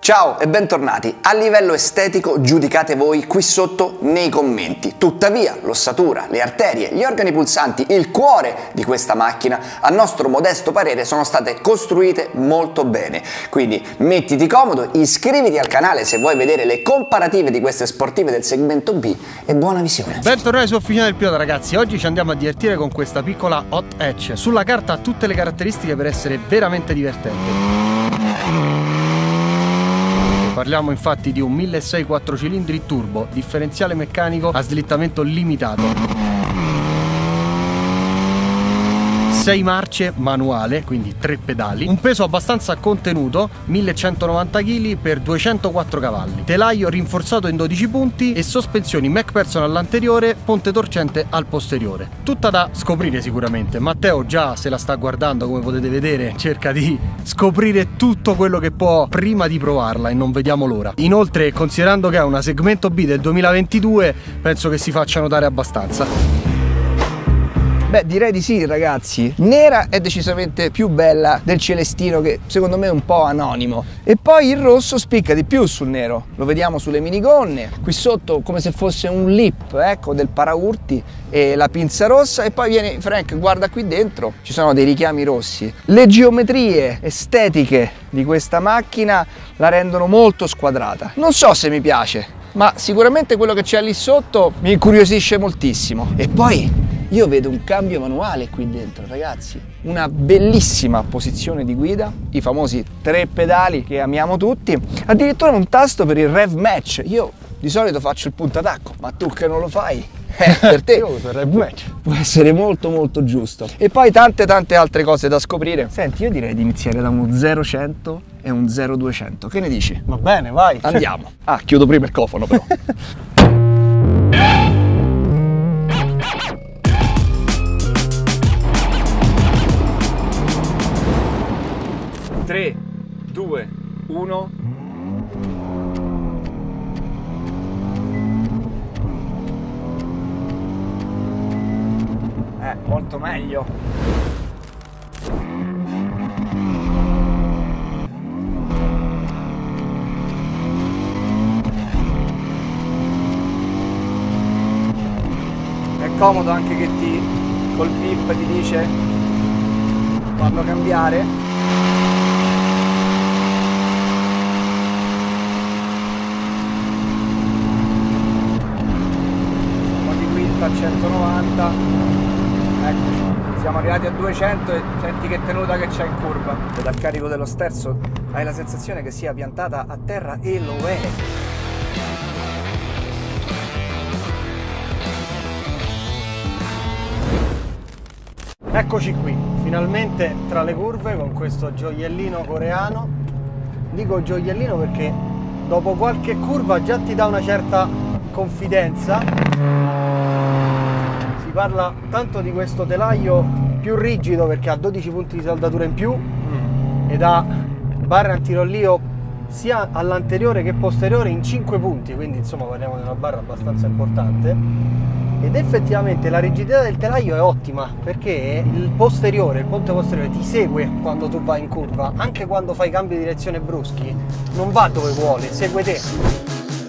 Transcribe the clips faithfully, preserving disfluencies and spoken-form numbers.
Ciao e bentornati. A livello estetico giudicate voi qui sotto nei commenti. Tuttavia l'ossatura, le arterie, gli organi pulsanti, il cuore di questa macchina a nostro modesto parere sono state costruite molto bene. Quindi mettiti comodo, iscriviti al canale se vuoi vedere le comparative di queste sportive del segmento B e buona visione. Bentornati su Officina del Pilota ragazzi, oggi ci andiamo a divertire con questa piccola hot hatch. Sulla carta ha tutte le caratteristiche per essere veramente divertente. Parliamo infatti di un milleseicento quattro cilindri turbo, differenziale meccanico a slittamento limitato, sei marce manuale, quindi tre pedali, un peso abbastanza contenuto, millecentonovanta chili per duecentoquattro cavalli, telaio rinforzato in dodici punti e sospensioni MacPherson all'anteriore, ponte torcente al posteriore. Tutta da scoprire sicuramente. Matteo già se la sta guardando, come potete vedere, cerca di scoprire tutto quello che può prima di provarla e non vediamo l'ora. Inoltre, considerando che è una segmento B del duemilaventidue, penso che si faccia notare abbastanza. Beh, direi di sì ragazzi. Nera è decisamente più bella del celestino, che secondo me è un po' anonimo, e poi il rosso spicca di più sul nero, lo vediamo sulle minigonne, qui sotto come se fosse un lip, ecco, del paraurti, e la pinza rossa, e poi viene Frank, guarda qui dentro, ci sono dei richiami rossi. Le geometrie estetiche di questa macchina la rendono molto squadrata. Non so se mi piace, ma sicuramente quello che c'è lì sotto mi incuriosisce moltissimo. E poi io vedo un cambio manuale qui dentro ragazzi, una bellissima posizione di guida, i famosi tre pedali che amiamo tutti, addirittura un tasto per il rev match. Io di solito faccio il puntatacco, ma tu che non lo fai, eh, per te Io uso il rev match, può essere molto molto giusto. E poi tante tante altre cose da scoprire. Senti, io direi di iniziare da uno zero cento e un zero duecento, che ne dici? Va bene, vai, Andiamo. Ah, chiudo prima il cofano però. tre, due, uno. Eh, molto meglio. È comodo anche che ti, col bip ti dice quando cambiare. A centonovanta, eccoci, siamo arrivati a duecento e senti che tenuta che c'è in curva. Dal carico dello sterzo hai la sensazione che sia piantata a terra, e lo è. Eccoci qui, finalmente tra le curve con questo gioiellino coreano. Dico gioiellino perché dopo qualche curva già ti dà una certa confidenza. Si parla tanto di questo telaio più rigido perché ha dodici punti di saldatura in più mm. ed ha barra antirollio sia all'anteriore che posteriore in cinque punti, quindi insomma parliamo di una barra abbastanza importante. Ed effettivamente la rigidità del telaio è ottima perché il posteriore, il ponte posteriore ti segue quando tu vai in curva, anche quando fai cambi di direzione bruschi, non va dove vuole, segue te.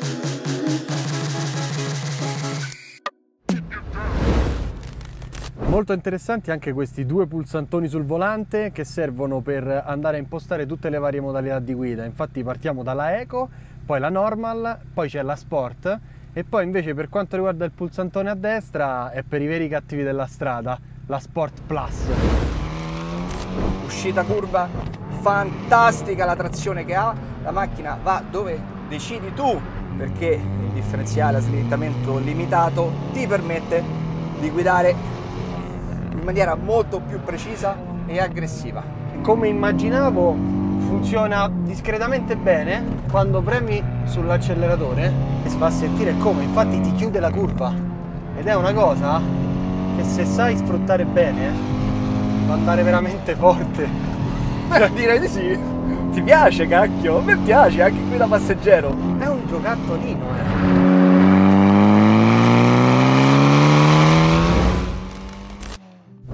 Molto interessanti anche questi due pulsantoni sul volante che servono per andare a impostare tutte le varie modalità di guida. Infatti partiamo dalla Eco, poi la Normal, poi c'è la Sport, e poi invece per quanto riguarda il pulsantone a destra è per i veri cattivi della strada, la Sport Plus. Uscita curva fantastica, la trazione che ha, la macchina va dove decidi tu, perché il differenziale a slittamento limitato ti permette di guidare in maniera molto più precisa e aggressiva. Come immaginavo, funziona discretamente bene quando premi sull'acceleratore e si fa sentire come, infatti ti chiude la curva, ed è una cosa che se sai sfruttare bene va andare veramente forte. Beh, direi di sì. Ti piace, cacchio? A me piace, anche qui da passeggero. È un giocattolino, eh.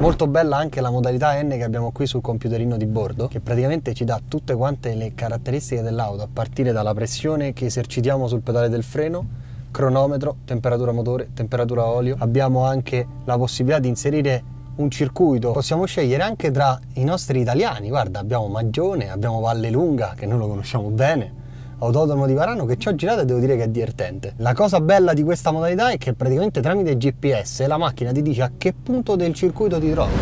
Molto bella anche la modalità N che abbiamo qui sul computerino di bordo, che praticamente ci dà tutte quante le caratteristiche dell'auto, a partire dalla pressione che esercitiamo sul pedale del freno, cronometro, temperatura motore, temperatura olio. Abbiamo anche la possibilità di inserire un circuito, possiamo scegliere anche tra i nostri italiani. Guarda, abbiamo Magione, abbiamo Vallelunga, che noi lo conosciamo bene, Autodromo di Varano, che ci ho girato e devo dire che è divertente. La cosa bella di questa modalità è che praticamente tramite G P S la macchina ti dice a che punto del circuito ti trovi.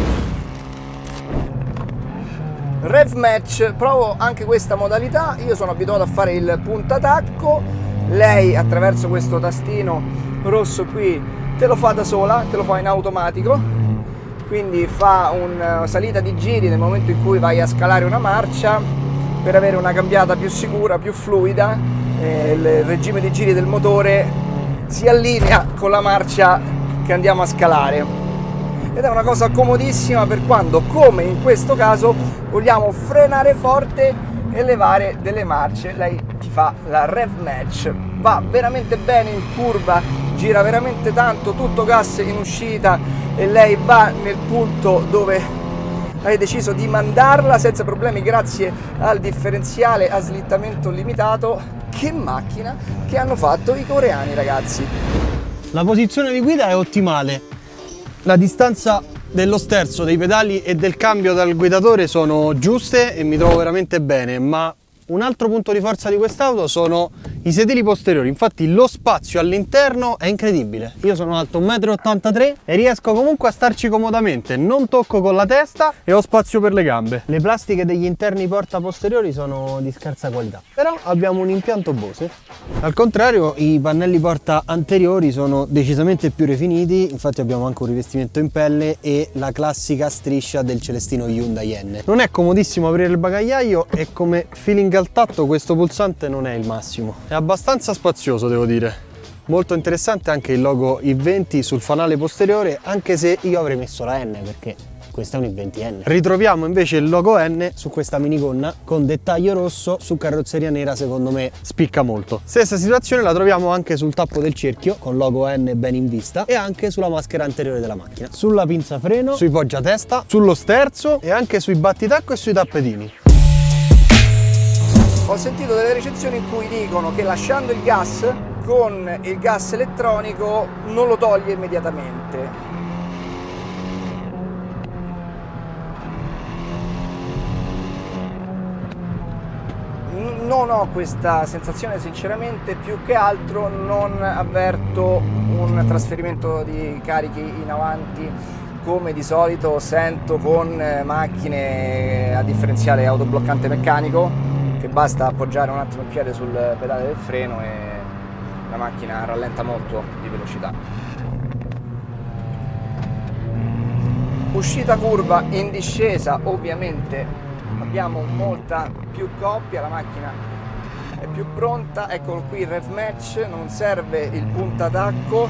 Rev Match, provo anche questa modalità. Io sono abituato a fare il puntatacco, lei attraverso questo tastino rosso qui te lo fa da sola, te lo fa in automatico, quindi fa una salita di giri nel momento in cui vai a scalare una marcia per avere una cambiata più sicura, più fluida. Eh, il regime di giri del motore si allinea con la marcia che andiamo a scalare ed è una cosa comodissima per quando, come in questo caso, vogliamo frenare forte e levare delle marce. Lei ti fa la Rev Match, va veramente bene in curva, gira veramente tanto, tutto gas in uscita e lei va nel punto dove hai deciso di mandarla senza problemi grazie al differenziale a slittamento limitato. Che macchina che hanno fatto i coreani, ragazzi! La posizione di guida è ottimale, la distanza dello sterzo, dei pedali e del cambio dal guidatore sono giuste e mi trovo veramente bene, ma un altro punto di forza di quest'auto sono i sedili posteriori. Infatti lo spazio all'interno è incredibile. Io sono alto uno e ottantatré metri e riesco comunque a starci comodamente, non tocco con la testa e ho spazio per le gambe. Le plastiche degli interni porta posteriori sono di scarsa qualità, però abbiamo un impianto Bose. Al contrario, i pannelli porta anteriori sono decisamente più rifiniti, infatti abbiamo anche un rivestimento in pelle e la classica striscia del Celestino Hyundai N. Non è comodissimo aprire il bagagliaio e come feeling al tatto questo pulsante non è il massimo. È abbastanza spazioso, devo dire. Molto interessante anche il logo I venti sul fanale posteriore, anche se io avrei messo la N perché questo è un I venti N. Ritroviamo invece il logo N su questa minigonna con dettaglio rosso su carrozzeria nera, secondo me spicca molto. Stessa situazione la troviamo anche sul tappo del cerchio con logo N ben in vista e anche sulla maschera anteriore della macchina, sulla pinza freno, sui poggiatesta, sullo sterzo e anche sui battitacco e sui tappetini. Ho sentito delle recensioni in cui dicono che lasciando il gas con il gas elettronico non lo toglie immediatamente. Non ho questa sensazione sinceramente, più che altro non avverto un trasferimento di carichi in avanti come di solito sento con macchine a differenziale autobloccante meccanico, che basta appoggiare un attimo il piede sul pedale del freno e la macchina rallenta molto di velocità. Uscita curva in discesa, ovviamente abbiamo molta più coppia, la macchina è più pronta. Eccolo qui il Rev Match, non serve il puntatacco,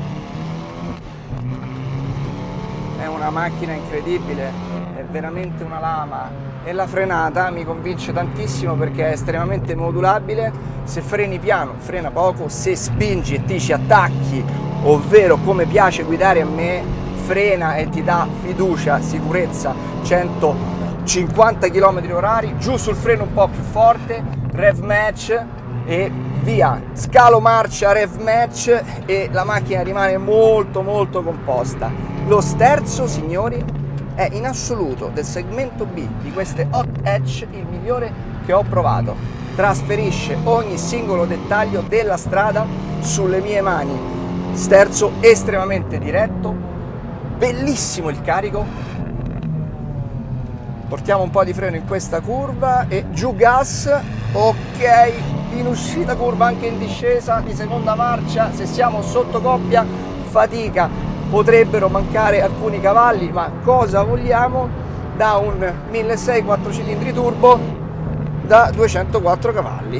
è una macchina incredibile, è veramente una lama. E la frenata mi convince tantissimo perché è estremamente modulabile. Se freni piano frena poco, se spingi e ti ci attacchi, ovvero come piace guidare a me, frena e ti dà fiducia, sicurezza, centocinquanta chilometri orari, giù sul freno un po' più forte, Rev Match e via, scalo marcia, Rev Match e la macchina rimane molto molto composta. Lo sterzo, signori, è in assoluto del segmento B di queste Hot Hatch il migliore che ho provato. Trasferisce ogni singolo dettaglio della strada sulle mie mani. Sterzo estremamente diretto, bellissimo il carico. Portiamo un po' di freno in questa curva e giù gas. Ok, in uscita curva anche in discesa di seconda marcia, se siamo sotto coppia fatica. Potrebbero mancare alcuni cavalli, ma cosa vogliamo da un milleseicento quattro cilindri turbo da duecentoquattro cavalli?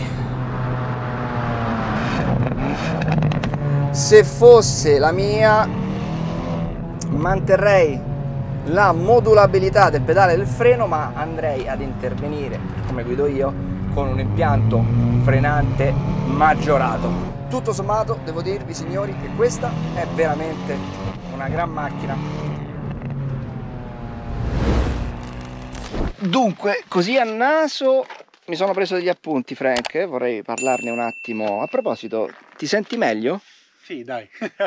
Se fosse la mia, manterrei la modulabilità del pedale del freno, ma andrei ad intervenire, come guido io, con un impianto frenante maggiorato. Tutto sommato devo dirvi, signori, che questa è veramente una gran macchina. Dunque, così a naso mi sono preso degli appunti, Frank, eh? Vorrei parlarne un attimo. A proposito, ti senti meglio? Sì, dai.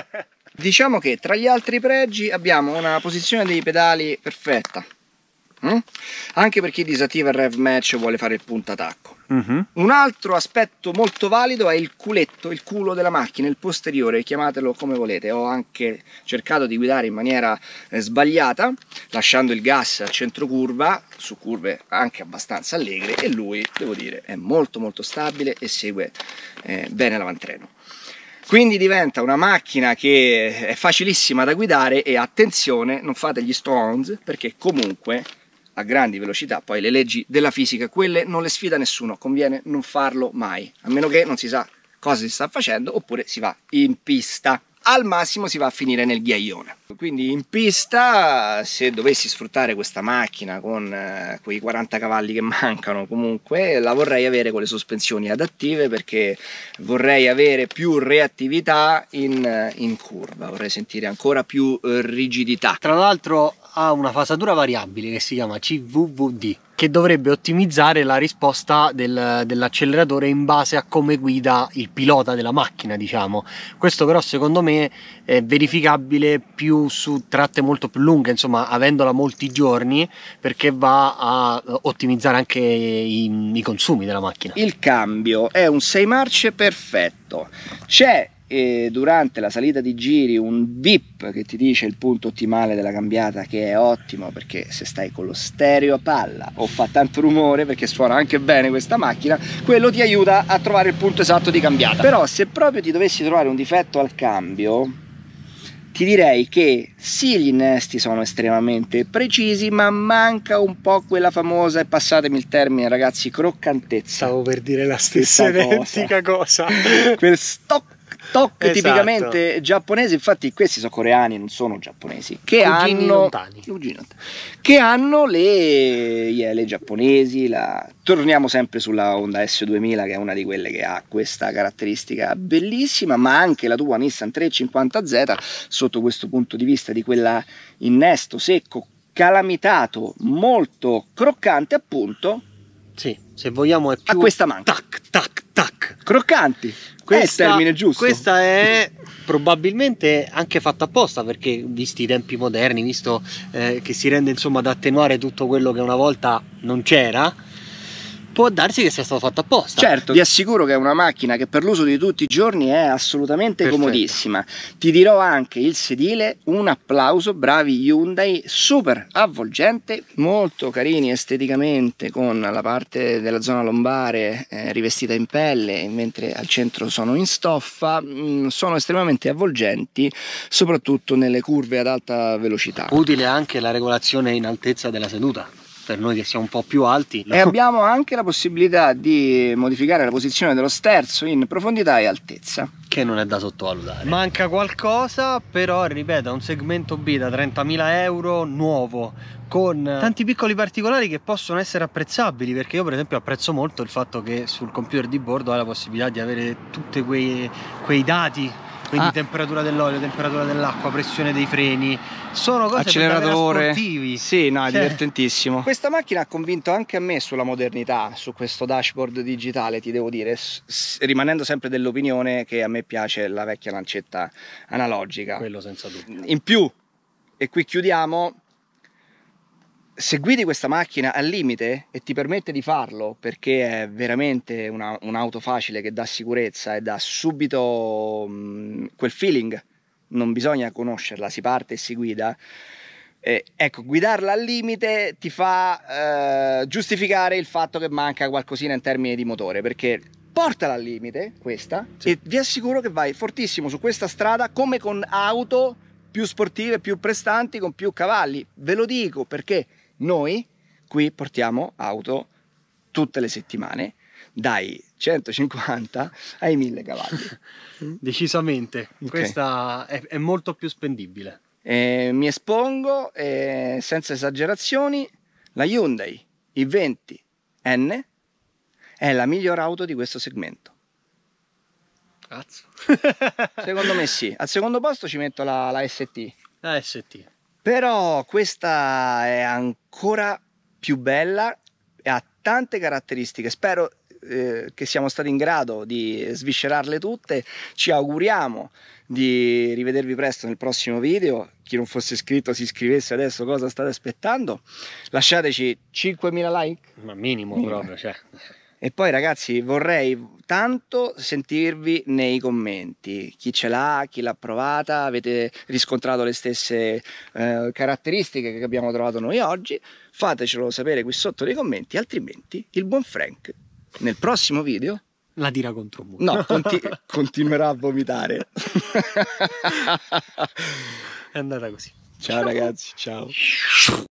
Diciamo che tra gli altri pregi abbiamo una posizione dei pedali perfetta. Mm? Anche per chi disattiva il rev match o vuole fare il puntatacco. Mm-hmm. Un altro aspetto molto valido è il culetto, il culo della macchina, il posteriore, chiamatelo come volete. Ho anche cercato di guidare in maniera eh, sbagliata, lasciando il gas a centro curva, su curve anche abbastanza allegre, e lui, devo dire, è molto molto stabile e segue eh, bene l'avantreno. Quindi diventa una macchina che è facilissima da guidare, e attenzione, non fate gli stones, perché comunque a grandi velocità poi le leggi della fisica, quelle non le sfida nessuno, conviene non farlo mai, a meno che non si sa cosa si sta facendo, oppure si va in pista. Al massimo si va a finire nel ghiaione. Quindi in pista, se dovessi sfruttare questa macchina con eh, quei quaranta cavalli che mancano, comunque la vorrei avere con le sospensioni adattive, perché vorrei avere più reattività in, in curva, vorrei sentire ancora più eh, rigidità. Tra l'altro ha una fasatura variabile che si chiama C V V D, che dovrebbe ottimizzare la risposta del, dell'acceleratore in base a come guida il pilota della macchina, diciamo. Questo però secondo me è verificabile più su tratte molto più lunghe, insomma, avendola molti giorni, perché va a ottimizzare anche i, i consumi della macchina. Il cambio è un sei marce perfetto. C'è e durante la salita di giri un bip che ti dice il punto ottimale della cambiata, che è ottimo, perché se stai con lo stereo a palla o fa tanto rumore, perché suona anche bene questa macchina, quello ti aiuta a trovare il punto esatto di cambiata. Però se proprio ti dovessi trovare un difetto al cambio, ti direi che sì, gli innesti sono estremamente precisi, ma manca un po' quella famosa, e passatemi il termine ragazzi, croccantezza. Stavo per dire la stessa identica cosa. Quel stock toc Esatto. tipicamente giapponesi, infatti questi sono coreani, non sono giapponesi, che Cugini hanno lontani. che hanno le iele giapponesi. La... torniamo sempre sulla Honda S duemila, che è una di quelle che ha questa caratteristica bellissima, ma anche la tua Nissan trecentocinquanta Z sotto questo punto di vista, di quella innesto secco calamitato molto croccante, appunto. Sì, se vogliamo è più a questa manca. Tac tac tac. Croccanti. Questa, è il termine giusto. Questa è probabilmente anche fatta apposta, perché visti i tempi moderni, visto eh, che si rende insomma ad attenuare tutto quello che una volta non c'era, può darsi che sia stato fatto apposta. Certo, vi assicuro che è una macchina che per l'uso di tutti i giorni è assolutamente Perfetto. comodissima. Ti dirò anche il sedile, un applauso, bravi Hyundai, super avvolgente, molto carini esteticamente, con la parte della zona lombare eh, rivestita in pelle, mentre al centro sono in stoffa. Mm, sono estremamente avvolgenti, soprattutto nelle curve ad alta velocità. Utile anche la regolazione in altezza della seduta, per noi che siamo un po' più alti. E abbiamo anche la possibilità di modificare la posizione dello sterzo in profondità e altezza, che non è da sottovalutare. Manca qualcosa, però ripeto, è un segmento B da trentamila euro nuovo, con tanti piccoli particolari che possono essere apprezzabili, perché io per esempio apprezzo molto il fatto che sul computer di bordo hai la possibilità di avere tutti quei, quei dati, quindi ah. temperatura dell'olio, temperatura dell'acqua, pressione dei freni, sono cose acceleratore sportivi. Sì, no, è cioè, divertentissimo. Questa macchina ha convinto anche a me sulla modernità, su questo dashboard digitale, ti devo dire, rimanendo sempre dell'opinione che a me piace la vecchia lancetta analogica. Quello senza dubbio. In più, e qui chiudiamo, se guidi questa macchina al limite, e ti permette di farlo perché è veramente un'auto facile che dà sicurezza e dà subito mh, quel feeling, non bisogna conoscerla, si parte e si guida, eh, ecco, guidarla al limite ti fa eh, giustificare il fatto che manca qualcosina in termini di motore, perché portala al limite questa, sì. E vi assicuro che vai fortissimo su questa strada, come con auto più sportive, più prestanti, con più cavalli. Ve lo dico perché noi qui portiamo auto tutte le settimane dai centocinquanta ai mille cavalli. Decisamente, okay. Questa è, è molto più spendibile. Eh, mi espongo, eh, senza esagerazioni, la Hyundai i venti N è la miglior auto di questo segmento. Cazzo. Secondo me sì. Al secondo posto ci metto la, la S T. La S T. Però questa è ancora più bella e ha tante caratteristiche. Spero eh, che siamo stati in grado di sviscerarle tutte. Ci auguriamo di rivedervi presto nel prossimo video. Chi non fosse iscritto si iscrivesse adesso, cosa state aspettando? Lasciateci cinquemila like, ma minimo, minimo. proprio, cioè. E poi ragazzi, vorrei tanto sentirvi nei commenti, chi ce l'ha, chi l'ha provata, avete riscontrato le stesse eh, caratteristiche che abbiamo trovato noi oggi, fatecelo sapere qui sotto nei commenti, altrimenti il buon Frank nel prossimo video la tira contro un muro. No, conti continuerà a vomitare. È andata così. Ciao, ciao ragazzi, ciao.